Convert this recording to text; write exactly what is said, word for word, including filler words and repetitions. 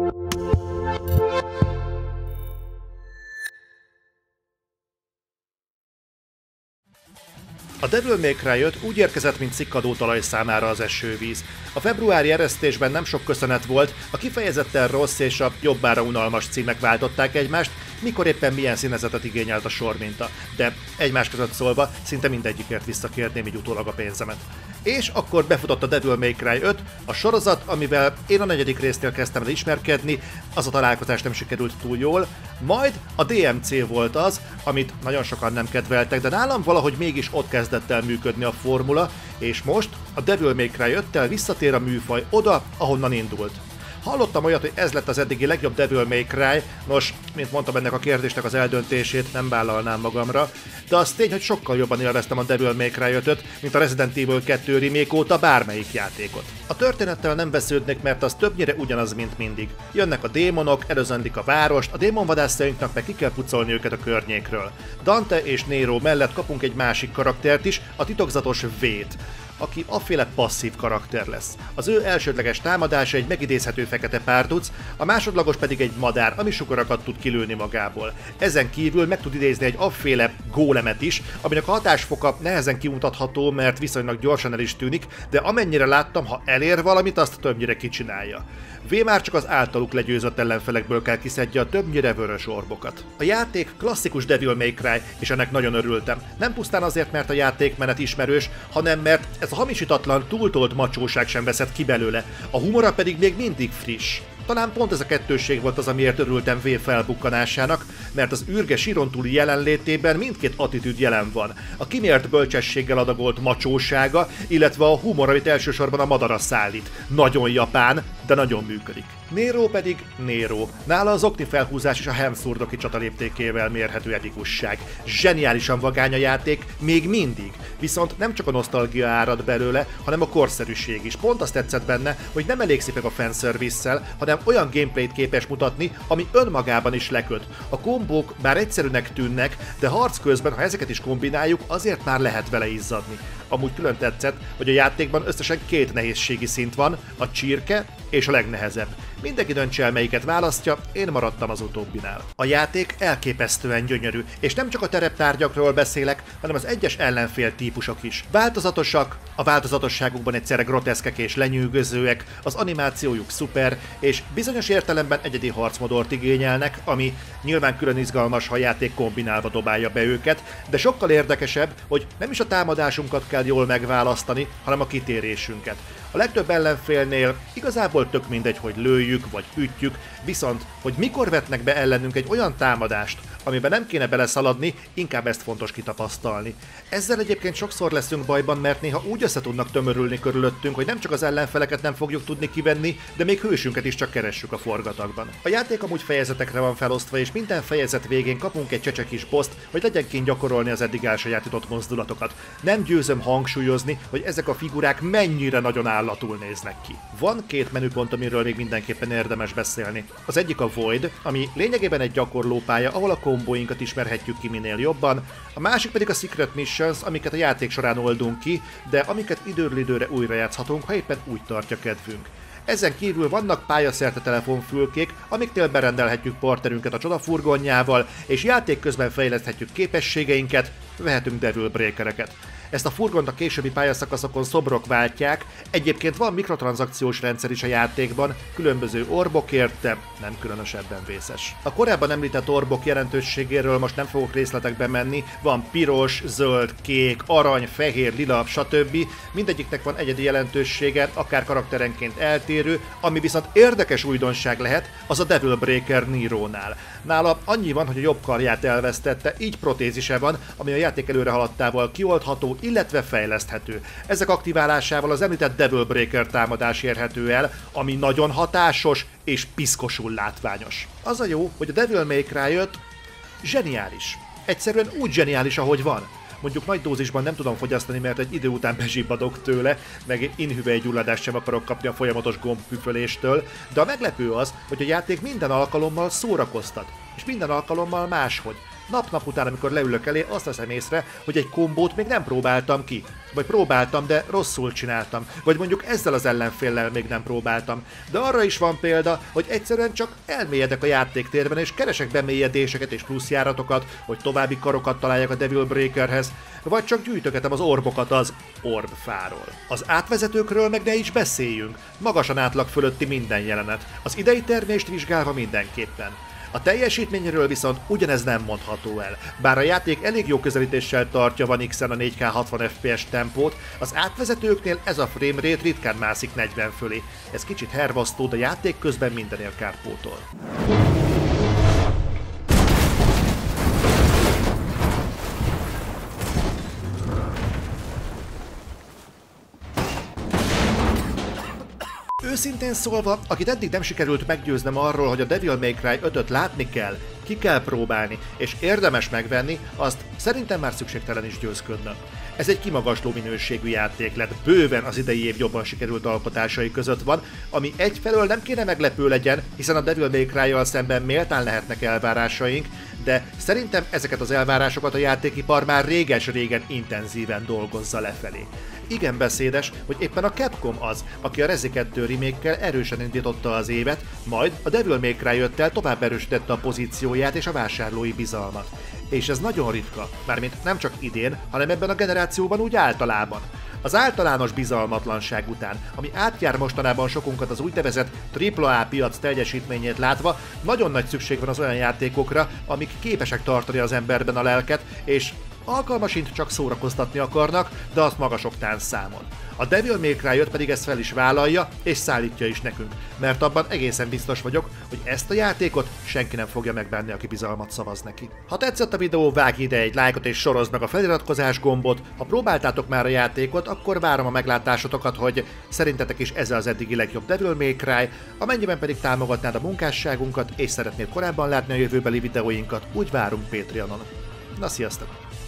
A Devil May Cry öt úgy érkezett, mint szikkadó talaj számára az esővíz. A februári eresztésben nem sok köszönet volt, a kifejezetten rossz és a jobbára unalmas címek váltották egymást, mikor éppen milyen színezetet igényelt a sorminta, de egymás között szólva szinte mindegyikért visszakérném így utólag a pénzemet. És akkor befutott a Devil May Cry öt, a sorozat, amivel én a negyedik résznél kezdtem el ismerkedni, az a találkozás nem sikerült túl jól, majd a dé em cé volt az, amit nagyon sokan nem kedveltek, de nálam valahogy mégis ott kezdett el működni a formula, és most a Devil May Cry öttel visszatér a műfaj oda, ahonnan indult. Hallottam olyat, hogy ez lett az eddigi legjobb Devil May Cry, nos, mint mondtam, ennek a kérdésnek az eldöntését nem vállalnám magamra, de az tény, hogy sokkal jobban élveztem a Devil May Cry ötöt, mint a Resident Evil kettő remake óta bármelyik játékot. A történettel nem vesződnék, mert az többnyire ugyanaz, mint mindig. Jönnek a démonok, előzöndik a várost, a démonvadászainknak meg ki kell pucolni őket a környékről. Dante és Nero mellett kapunk egy másik karaktert is, a titokzatos Vét, aki afféle passzív karakter lesz. Az ő elsődleges támadása egy megidézhető fekete párduc, a másodlagos pedig egy madár, ami sugarakat tud kilőni magából. Ezen kívül meg tud idézni egy afféle gólemet is, aminek a hatásfoka nehezen kimutatható, mert viszonylag gyorsan el is tűnik, de amennyire láttam, ha elér valamit, azt többnyire kicsinálja. V már csak az általuk legyőzött ellenfelekből kell kiszedje a többnyire vörös orbokat. A játék klasszikus Devil May Cry, és ennek nagyon örültem. Nem pusztán azért, mert a játékmenet ismerős, hanem mert ez a hamisítatlan, túltolt macsóság sem veszett ki belőle, a humora pedig még mindig friss. Talán pont ez a kettősség volt az, amiért örültem V felbukkanásának, mert az űrge síron túli jelenlétében mindkét attitűd jelen van. A kimért bölcsességgel adagolt macsósága, illetve a humor, amit elsősorban a madara szállít. Nagyon japán, de nagyon működik. Nero pedig Nero. Nála az okni felhúzás és a Hemszurdoki csata léptékével mérhető epikusság. Zseniálisan vagány a játék, még mindig. Viszont nem csak a nosztalgia árad belőle, hanem a korszerűség is. Pont azt tetszett benne, hogy nem elégszik meg a fanservice-szel, hanem olyan gameplayt képes mutatni, ami önmagában is leköt. A kombók bár egyszerűnek tűnnek, de harc közben, ha ezeket is kombináljuk, azért már lehet vele izzadni. Amúgy külön tetszett, hogy a játékban összesen két nehézségi szint van, a csirke és a legnehezebb. Mindenki döntse el, melyiket választja, én maradtam az utóbbinál. A játék elképesztően gyönyörű, és nem csak a tereptárgyakról beszélek, hanem az egyes ellenfél típusok is. Változatosak, a változatosságukban egyszerre groteszkek és lenyűgözőek, az animációjuk szuper, és bizonyos értelemben egyedi harcmodort igényelnek, ami nyilván külön izgalmas, ha a játék kombinálva dobálja be őket, de sokkal érdekesebb, hogy nem is a támadásunkat kell jól megválasztani, hanem a kitérésünket. A legtöbb ellenfélnél igazából tök mindegy, hogy lőjük vagy ütjük, viszont, hogy mikor vetnek be ellenünk egy olyan támadást, amiben nem kéne beleszaladni, inkább ezt fontos kitapasztalni. Ezzel egyébként sokszor leszünk bajban, mert néha úgy össze tudnak tömörülni körülöttünk, hogy nem csak az ellenfeleket nem fogjuk tudni kivenni, de még hősünket is csak keressük a forgatagban. A játék amúgy fejezetekre van felosztva, és minden fejezet végén kapunk egy csecse kis boszt, hogy legyen kint gyakorolni az eddig elsajátított mozdulatokat. Nem győzöm hangsúlyozni, hogy ezek a figurák mennyire nagyon állatul néznek ki. Van két menüpont, amiről még mindenképpen érdemes beszélni. Az egyik a Void, ami lényegében egy gyakorlópálya, ahol a kombóinkat ismerhetjük ki minél jobban, a másik pedig a Secret Missions, amiket a játék során oldunk ki, de amiket időről időre újra játszhatunk, ha éppen úgy tartja kedvünk. Ezen kívül vannak pályaszerte telefonfülkék, amiknél berendelhetjük partnerünket a csodafurgonjával, és játék közben fejleszthetjük képességeinket, vehetünk Devil Breakereket. Ezt a furgont a későbbi pályaszakaszokon szobrok váltják, egyébként van mikrotranszakciós rendszer is a játékban, különböző orbokért, de nem különösebben vészes. A korábban említett orbok jelentőségéről most nem fogok részletekbe menni, van piros, zöld, kék, arany, fehér, lila, stb. Mindegyiknek van egyedi jelentősége, akár karakterenként eltérő, ami viszont érdekes újdonság lehet, az a Devil Breaker Nero-nál. Nála annyi van, hogy a jobb karját elvesztette, így protézise van, ami a játék előre haladtával kioldható, illetve fejleszthető. Ezek aktiválásával az említett Devil Breaker támadás érhető el, ami nagyon hatásos és piszkosul látványos. Az a jó, hogy a Devil May Cry öt zseniális. Egyszerűen úgy zseniális, ahogy van. Mondjuk nagy dózisban nem tudom fogyasztani, mert egy idő után bezsibbadok tőle, meg inhüvelygyulladást sem akarok kapni a folyamatos gombpüföléstől, de a meglepő az, hogy a játék minden alkalommal szórakoztat, és minden alkalommal máshogy. Nap-nap után, amikor leülök elé, azt veszem észre, hogy egy kombót még nem próbáltam ki. Vagy próbáltam, de rosszul csináltam. Vagy mondjuk ezzel az ellenféllel még nem próbáltam. De arra is van példa, hogy egyszerűen csak elmélyedek a játéktérben, és keresek bemélyedéseket és pluszjáratokat, hogy további karokat találjak a Devil Breakerhez, vagy csak gyűjtögetem az orbokat az orbfáról. Az átvezetőkről meg ne is beszéljünk. Magasan átlag fölötti minden jelenet. Az idei termést vizsgálva mindenképpen. A teljesítményről viszont ugyanez nem mondható el. Bár a játék elég jó közelítéssel tartja One X-en a négy K hatvan F P S tempót, az átvezetőknél ez a framerate ritkán mászik negyven fölé. Ez kicsit hervasztó, de játék közben mindenél kárpótol. Őszintén szólva, akit eddig nem sikerült meggyőznem arról, hogy a Devil May Cry ötöt látni kell, ki kell próbálni, és érdemes megvenni, azt szerintem már szükségtelen is győzködne. Ez egy kimagasló minőségű játék lett, bőven az idei év jobban sikerült alkotásai között van, ami egyfelől nem kéne meglepő legyen, hiszen a Devil May Cry-jal szemben méltán lehetnek elvárásaink, de szerintem ezeket az elvárásokat a játékipar már réges-régen intenzíven dolgozza lefelé. Igen beszédes, hogy éppen a Capcom az, aki a Rezi kettő remake-kel erősen indította az évet, majd a Devil May Cry öttel tovább erősítette a pozícióját és a vásárlói bizalmat. És ez nagyon ritka, mármint nem csak idén, hanem ebben a generációban úgy általában. Az általános bizalmatlanság után, ami átjár mostanában sokunkat az úgynevezett tripla á piac teljesítményét látva, nagyon nagy szükség van az olyan játékokra, amik képesek tartani az emberben a lelket, és alkalmasint csak szórakoztatni akarnak, de azt magasoktán számon. A Devil May Cry öt pedig ezt fel is vállalja, és szállítja is nekünk, mert abban egészen biztos vagyok, hogy ezt a játékot senki nem fogja megbánni, aki bizalmat szavaz neki. Ha tetszett a videó, vágj ide egy lájkot és sorozd meg a feliratkozás gombot, ha próbáltátok már a játékot, akkor várom a meglátásotokat, hogy szerintetek is ez az eddigi legjobb Devil May Cry, amennyiben pedig támogatnád a munkásságunkat, és szeretnéd korábban látni a jövőbeli videóinkat, úgy várunk Patreonon. Na, sziasztok!